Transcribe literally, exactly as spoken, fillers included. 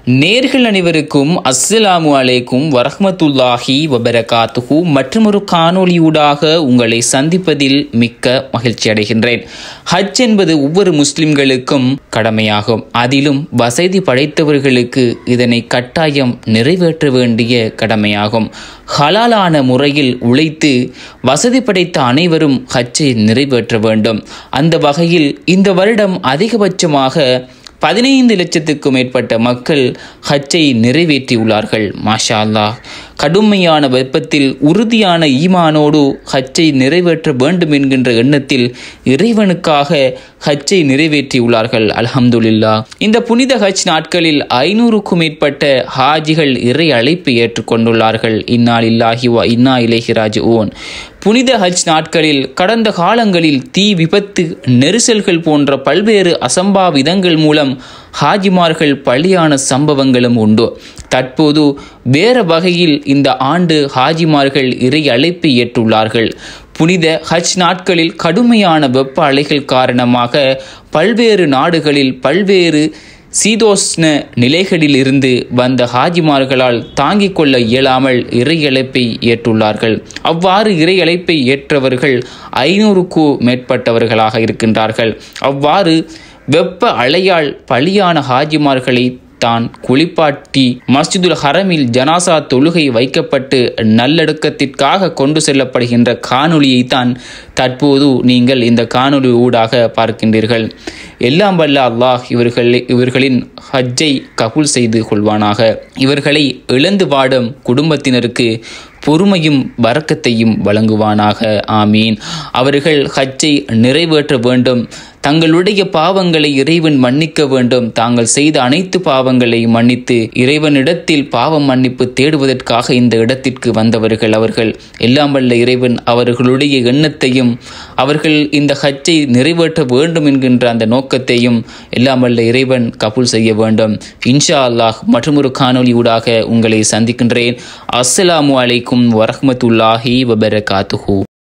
நேர்கள் அனைவருக்கும் அஸ்ஸலாமு அலைக்கும் வரஹ்மத்துல்லாஹி வபரகாத்துஹு மற்றொரு காணொளியூடாக உங்களை சந்திப்பதில் மிக்க மகிழ்ச்சி அடைகின்றேன். ஹஜ் என்பது ஒவ்வொரு முஸ்லிம்களுக்கும் கடமையாகும். அதிலும் வசதி படைத்தவர்களுக்கு இதனை கட்டாயம் நிறைவேற்ற வேண்டிய கடமையாகும். ஹலாலான முறையில் உழைத்து வசதி படைத்த அனைவரும் ஹஜ்ஜை நிறைவேற்ற வேண்டும். அந்த வகையில் இந்த வருடம் அதிகபட்சமாக பதினைந்து லட்சத்துக்கும் மேற்பட்ட மக்கள் ஹஜ்ஜை நிறைவேற்றியுள்ளார்கள். மாஷா அல்லாஹ். கடுமையான வெப்பத்தில் உறுதியான ஈமானோடு ஹஜ்ஜை நிறைவேற்ற வேண்டும் என்கின்ற எண்ணத்தில் இறைவனுக்காக ஹஜ்ஜை நிறைவேற்றியுள்ளார்கள். அல்ஹம்துலில்லாஹ். இந்த புனித ஹஜ் நாட்களில் ஐநூறுக்கும் மேற்பட்ட ஹாஜிகள் இறை அழைப்பு ஏற்றுக்கொண்டுள்ளார்கள். இன்னா லில்லாஹி வ இன்னா இலைஹி ராஜிஊன். புனித ஹஜ் நாட்களில் கடந்த காலங்களில் தீ விபத்து நெரிசல்கள் போன்ற பல்வேறு அசம்பாவிதங்கள் மூலம் ஹாஜிமார்கள் பலியான சம்பவங்களும் உண்டு. தற்போது வேறு வகையில் இந்த ஆண்டு ஹாஜிமார்கள் இறை அழைப்பு ஏற்றுள்ளார்கள். புனித ஹஜ் நாட்களில் கடுமையான வெப்ப அலைகள் காரணமாக பல்வேறு நாடுகளில் பல்வேறு சீதோஷ்ண நிலைகளில் இருந்து வந்த ஹாஜிமார்களால் தாங்கிக் கொள்ள இயலாமல் இறை அழைப்பை ஏற்றுள்ளார்கள். அவ்வாறு இறை அழைப்பை ஏற்றவர்கள் ஐநூறுக்கும் மேற்பட்டவர்களாக இருக்கின்றார்கள். அவ்வாறு வெப்ப அலையால் பலியான ஹாஜிமார்களை தான் குளிப்பாட்டி மஸ்ஜிதுல் ஹரமில் ஜனாசா தொழுகை வைக்கப்பட்டு நல்லடக்கத்திற்காக கொண்டு செல்லப்படுகின்ற காணொளியை தான் தற்போது நீங்கள் இந்த காணொளி ஊடாக பார்க்கின்றீர்கள். எல்லாம் வல்ல அல்லாஹ் இவர்கள் இவர்களின் ஹஜ்ஜை கபூல் செய்து கொள்வானாக. இவர்களை இழந்து வாடும் குடும்பத்தினருக்கு பொறுமையும் பரக்கத்தையும் வழங்குவானாக. ஆமீன். அவர்கள் ஹஜ்ஜை நிறைவேற்ற வேண்டும். தங்களுடைய பாவங்களை இறைவன் மன்னிக்க வேண்டும். தாங்கள் செய்த அனைத்து பாவங்களை மன்னித்து இறைவனிடத்தில் பாவம் மன்னிப்பு தேடுவதற்காக இந்த இடத்திற்கு வந்தவர்கள் அவர்கள். எல்லாம் வல்ல இறைவன் அவர்களுடைய எண்ணத்தையும் அவர்கள் இந்த ஹஜ்ஜை நிறைவேற்ற வேண்டும் என்கின்ற அந்த நோக்கத்தையும் எல்லாம் வல்ல இறைவன் கபூல் செய்ய வேண்டும். இன்ஷா அல்லாஹ் மற்றொரு காணொளி ஊடாக உங்களை சந்திக்கின்றேன். அஸ்ஸலாமு அலைக்கும் வரஹ்மத்துல்லாஹி வபரகாத்துஹு.